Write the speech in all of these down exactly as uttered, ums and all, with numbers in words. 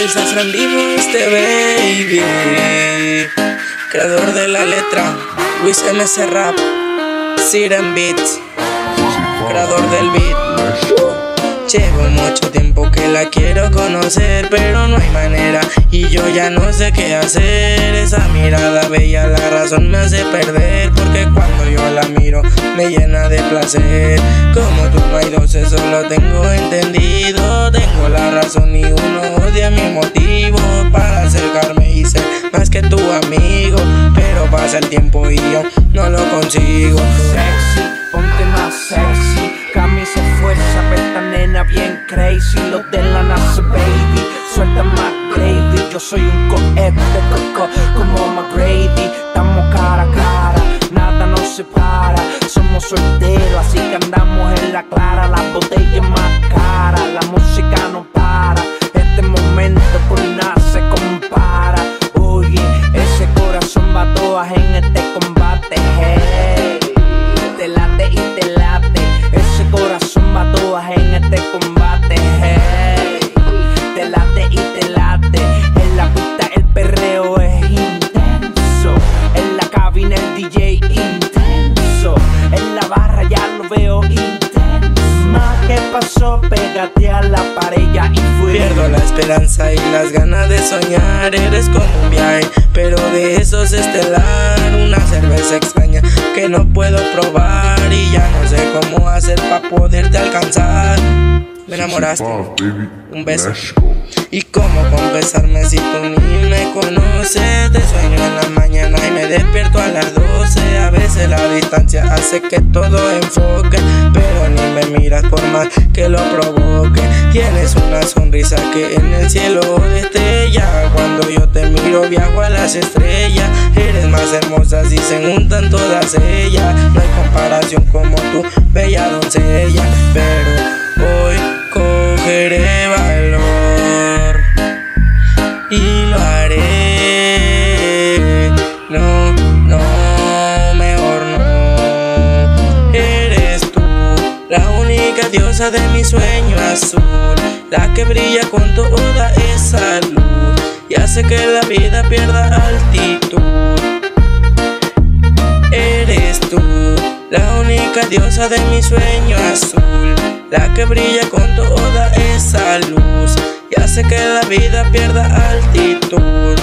El sastre en vivo, este baby. Creador de la letra, Luis M C Rap, Siren Beats, creador del beat. Llevo mucho tiempo que la quiero conocer, pero no hay manera y yo ya no sé qué hacer. Esa mirada bella la razón me hace perder, porque cuando yo la miro me llena de placer. Como tú no hay dos, eso lo tengo entendido. Tengo la razón y uno odia mi motivo para acercarme y ser más que tu amigo, pero pasa el tiempo y yo no lo consigo. Sexy, ponte más sexy, camisa fuerza, esta nena bien crazy. Los de la NASA, baby, suelta más gravy. Yo soy un cohete de coco como McGrady. Estamos cara a cara, nada nos separa. Somos solteros, así que andamos en la clara. La botella más cara, la música no para. Este momento por nada se compara. Oye, ese corazón va a todas en este combate. Hey, te late y te late. Ese corazón va a todas en este combate. Hey, te late y te late. En la pista el perreo es intenso. En la cabina el D J intenso. En la barra ya lo veo intenso. Más que pasó, pégate a la pared ya y fui. Pierdo la esperanza y las ganas de soñar. Eres como un viaje, pero de esos estelar. Una cerveza extraña que no puedo probar y ya no sé cómo hacer para poderte alcanzar. Me enamoraste, un beso. Y cómo confesarme si tú ni me conoces. Te sueño en la mañana y me despierto a las doce. A veces la distancia hace que todo enfoque, pero ni me miras por más que lo provoque. Tienes una sonrisa que en el cielo destella. Cuando yo te miro viajo a las estrellas. Eres más hermosa si se juntan todas ellas. No hay comparación como tu bella doncella, pero hoy cogeré valor y lo haré. No, no, mejor no. Eres tú, la única diosa de mi sueño azul, la que brilla con toda esa luz y hace que la vida pierda altitud. Eres tú, la única diosa de mi sueño azul, la que brilla con toda esa luz y hace que la vida pierda altitud.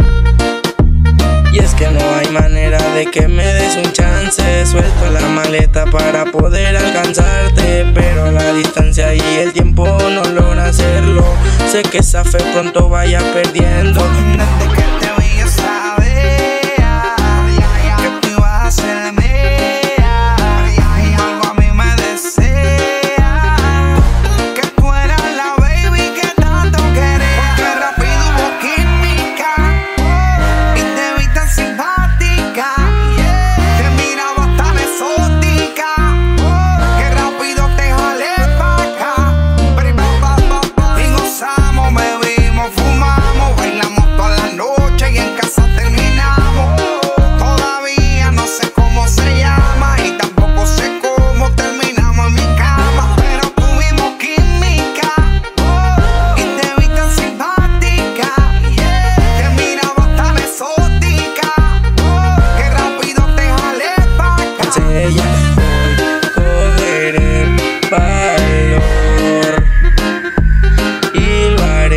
Y es que no hay manera de que me des un chance. Suelto la maleta para poder alcanzarte, pero la distancia y el tiempo no logra hacerlo. Sé que esa fe pronto vaya perdiendo. Desde que te vi yo sabía que tú ibas a ser la mía. Algo a mí me desea que tú eras la baby que tanto quería. Porque rápido hubo química y te vi tan simpática. Te miraba tan exótica que rápido te jalé pa' acá. Y gozamos, bebimos, fumamos, bailamos toda la noche y en casa terminamos. Todavía no sé cómo se llama y tampoco sé cómo terminamos en mi cama, pero tuvimos química y te vi tan simpática. Te miraba tan exótica que rápido te jalé pa' acá. Ella, hoy cogeré valor y lo haré.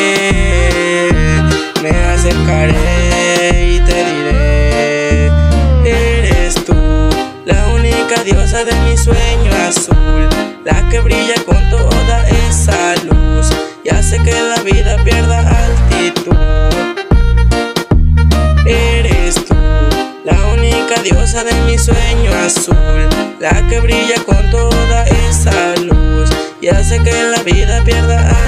Me acercaré y te diré: eres tú, la única diosa de mi sueño azul, la que brilla con toda esa luz y hace que la vida pierda altitud. Eres tú, la única diosa de mi sueño azul, la que brilla con toda esa luz y hace que la vida pierda altitud.